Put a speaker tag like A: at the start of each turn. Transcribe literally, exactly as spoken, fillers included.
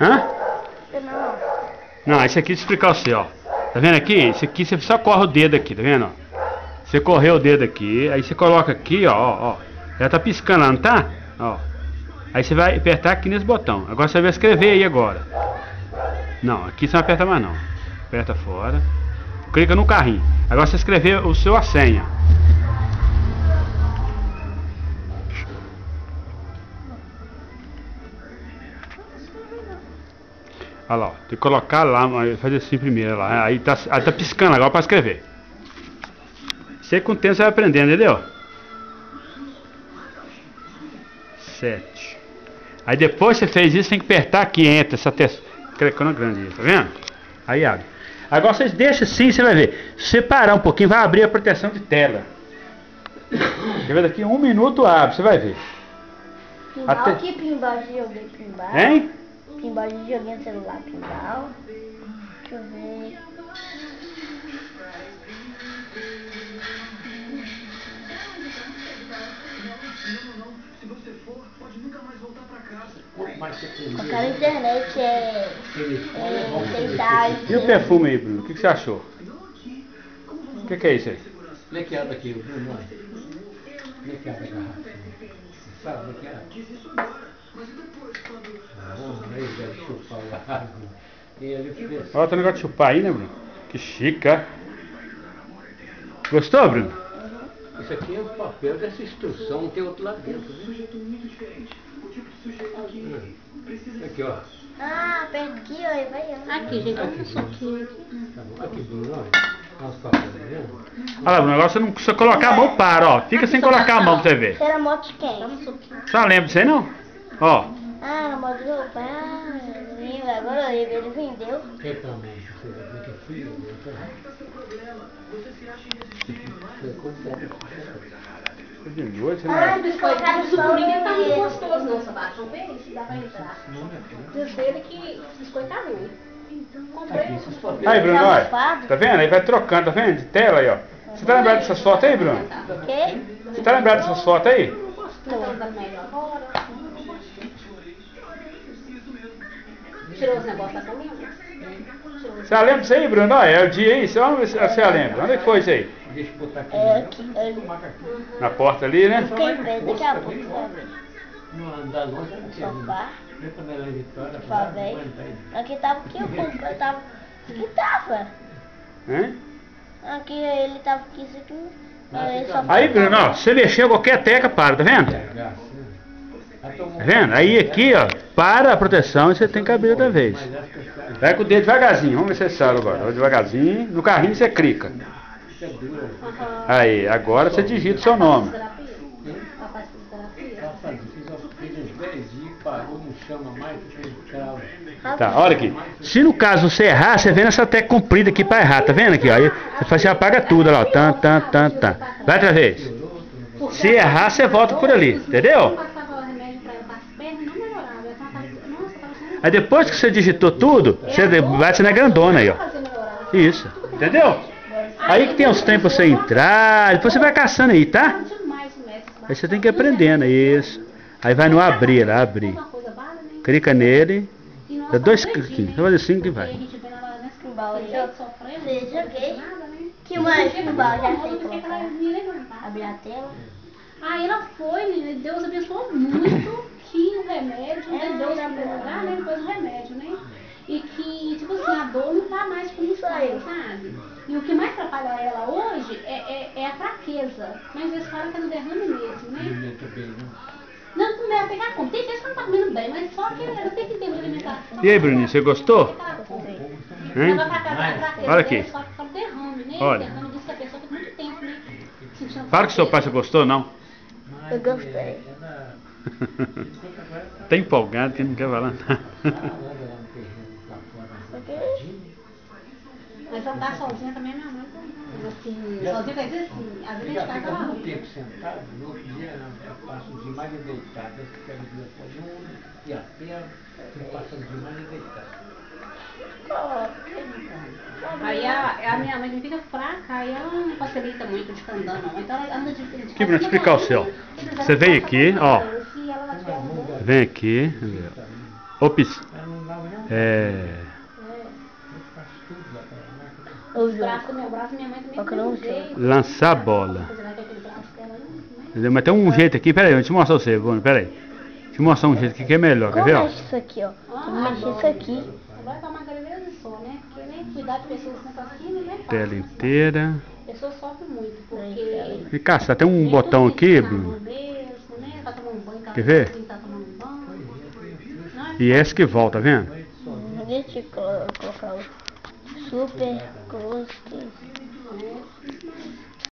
A: Hã?
B: Não.
A: Não, esse aqui, deixa eu explicar o seu, ó. Tá vendo aqui? Esse aqui você só corre o dedo aqui, tá vendo? Você correu o dedo aqui, aí você coloca aqui, ó, ó. Já tá piscando lá, não tá? Ó. Aí você vai apertar aqui nesse botão. Agora você vai escrever aí agora. Não, aqui você não aperta mais não. Aperta fora. Clica no carrinho. Agora você escrever o seu a senha. Olha lá, ó. Tem que colocar lá, fazer assim primeiro lá. Aí tá, aí tá piscando agora para escrever. Você com o tempo você vai aprendendo, entendeu? Sete. Aí depois você fez isso, tem que apertar aqui, entra essa testa. Clicando grande, tá vendo? Aí abre. Agora vocês deixam assim, você vai ver. Se você parar um pouquinho, vai abrir a proteção de tela. Você vai daqui um minuto abre, você vai ver.
B: Pinball
A: Até...
B: aqui, pinball de joguei pinball.
A: Hein?
B: Pinball de joguinho no celular, pinball. Deixa eu ver. Aquela internet é... é sentar...
A: E o perfume aí, Bruno? O que, que você achou? O que, que é isso aí?
C: Como é que abre aqui, Bruno? Como é que abre a garrafa? Sabe como é que abre? Ah, aí vai chupar o água. E ele fez...
A: Olha, tem um negócio de chupar aí, né, Bruno? Que chica. Gostou, Bruno?
C: Isso aqui é o papel dessa instrução, não tem outro lá dentro. Viu? Aqui, ó.
B: Ah, aperta aqui, ó, e vai, ó.
D: Aqui, gente,
C: Aqui,
D: um soquinho.
C: Tá bom. Aqui, Bruno, olha. Olha os papéis, tá vendo?
A: Olha lá, Bruno, agora você não precisa colocar a mão, para, ó. Fica sem colocar a mão pra você ver.
B: Você era moto de quem?
D: Um soquinho.
A: Você não lembra disso aí, não? Ó.
B: Ah, era moto do meu pai. Ah, ele- agora ele, ele vendeu.
C: Que tamanho? Você vê que é frio, né?
A: De noite,
B: Ah,
A: né?
B: dos coitados
D: O sobrinho
B: são
D: tá muito
B: ele.
D: gostoso, não, Sebastião. Vê se dá pra entrar. Diz dele que biscoitado ruim. Comprei
C: Esses papéis.
A: Aí, Bruno,
B: Tá
A: olha.
B: almofado?
A: Tá vendo? Aí vai trocando, tá vendo? De tela aí, ó. Você tá lembrado dessas fotos aí, Bruno?
B: O quê?
A: Você tá lembrado dessas fotos aí?
D: Então, tá melhor agora. Tirou os negócios da comida?
A: Você lembra disso aí, Bruno? Olha, é o dia aí. Vamos ver se você lembra. Onde é que foi isso aí?
C: Deixa eu botar aqui.
B: É aqui, ali.
A: Na porta ali, né?
B: Fiquei em pé, daqui a pouco você vai ver.
C: Não andar longe, não tinha.
B: Sofá,
C: Vem quando ela é Vitória,
B: sofá velho. Aqui tava aqui, eu comprei, eu tava... Aqui tava.
A: Hein?
B: Aqui, ele tava aqui, isso aqui. Aí, só
A: Aí, Bruno, ó. Se você mexer qualquer teca, para, tá vendo? Tá vendo? Aí aqui, ó. Para a proteção e você tem que abrir outra vez. Vai com o dedo devagarzinho. Vamos ver se você sabe agora. Vai devagarzinho. No carrinho você clica. Aí, agora você digita o seu nome.
D: Papai fez terapia?
C: Ela fez uns dez dias, parou, não chama mais, fez cravo.
A: Tá, olha aqui. Se no caso você errar, você vê nessa tecla comprida aqui pra errar, tá vendo aqui, ó? Aí você faz, você apaga tudo, olha lá, ó. Tan, tan, tan, tan. Vai outra vez. Se errar, você volta por ali, entendeu?
D: Passava remédio pra ela para as pernas e não melhorava. Ela tava, nossa, tava sendo...
A: Aí depois que você digitou tudo, você bate na grandona aí, ó.
D: Fazer melhorar.
A: Isso, entendeu? Aí que tem os trem pra você entrar, depois você vai caçando aí, tá?
D: Demais o médico.
A: Aí você tem que ir aprendendo, isso. Aí vai no abrir, lá, abrir.
D: Uma coisa bala, né?
A: Clica nele,
D: E nós
A: dá dois
D: tava
A: cliques,
D: doidinho,
A: você faz assim que
D: né?
A: vai.
D: E a gente vê ela nessa
B: Pinball aí.
D: ela sofrendo,
B: Eu joguei.
D: nada, né?
B: Que mais
D: Chega
B: pinball?
D: no
B: Já
D: mundo,
B: sei
D: que ela
B: colocar.
D: ia levantar.
B: Abrir a tela.
D: Aí ela foi, menina, Deus abençoou muito que o remédio, né?
B: É,
D: Deus
B: já
D: em primeiro lugar, né? Depois o remédio, né? E que, tipo assim, a dor não tá mais como
B: Isso aí.
D: estava, sabe? E o que mais atrapalha ela hoje é, é, é a fraqueza. Mas eles falam que é no derrame mesmo, né?
C: Alimenta bem, né?
D: Não, não é pegar conta. Tem vezes que ela não tá comendo bem, mas só que ela tem que ter uma alimentação.
A: E aí, Bruninho, você gostou? Hein?
D: Ela vai pra casa, a fraqueza
A: Olha aqui.
D: dela, só que fala derrame, né?
A: Olha.
D: Derrame diz que a pessoa fica muito tempo, né? Sentindo
A: Fala que seu pai, você
D: fraqueza.
A: gostou, não?
B: Eu gostei.
A: Tá empolgado que não quer falar nada.
D: Mas andar sozinha também é minha mãe também. Assim, sozinha quer dizer assim, às vezes a
C: Já
D: gente
C: fica
D: tá
C: muito
D: lá.
C: tempo sentado, no outro dia eu passo o dia mais deitado, eu fico ali na coluna e a perna, eu passo o dia mais deitado.
D: Aí a, a minha mãe fica fraca, aí ela não facilita muito de ficar andando, não. Então ela anda de frente.
A: Aqui, Bruno, deixa eu explicar o céu. Você vem aqui, ó. Vem aqui. Ops.
C: Ela não dava nem
A: É.
B: Eu
D: Os
B: vi.
D: braços do meu braço, minha mãe também
B: Só que eu
D: tem
B: não
D: um
B: sei.
D: jeito.
A: Lançar a bola.
D: Apesar daquele braço dela, né?
A: Entendeu? Mas tem um jeito aqui, peraí, deixa eu mostrar você, Bruno, peraí. Deixa eu mostrar um jeito aqui que é melhor, quer
B: Como
A: ver, ó?
B: mexe isso aqui, ó?
D: Ah,
B: Como mexe
D: agora.
B: isso aqui?
D: Agora tá uma gravidez só, né? Porque nem cuidar de pessoas com negocinho não é fácil.
A: Tela
D: né?
A: inteira.
D: A pessoa sofre muito,
B: Ai,
D: porque...
A: E Cássio, tem um
D: nem
A: botão
D: tudo
A: aqui,
D: fica na
A: Bruno.
D: mão mesmo, né? Tá tomando banho, tá
A: Quer ver?
D: tá tomando banho. Não é
A: E esse que volta, tá vendo?
B: Deixa eu colo- colocar o super gosto.